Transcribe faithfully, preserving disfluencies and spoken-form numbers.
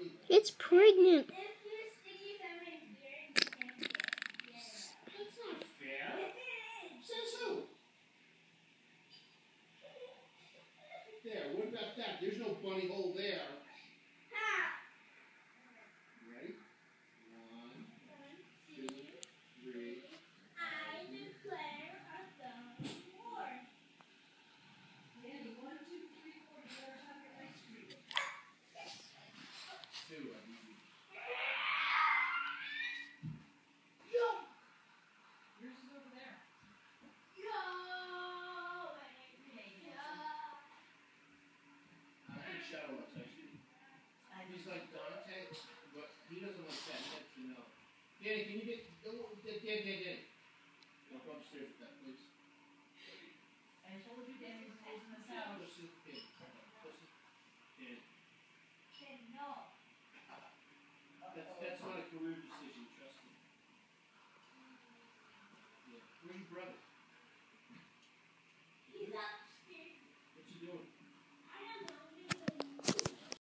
It's pregnant. That's not fair. Says who? There, what about that? There's no bunny hole there. You ready? One, two, three. I declare a thumb war. Danny, one, two, three, four, you better have your ice cream. Two, I think. Yo! Yours is over there. Yo! I think Shadow likes ice cream. He's like Dante, but he doesn't like that. He likes to know. Danny, can you get... Oh, Danny, Danny, Danny. Don't go upstairs with that, please. I told you Danny was closing this house. Listen, Danny. Listen. Danny. No. That's, that's not a career decision, trust me. Yeah. Where's your brother?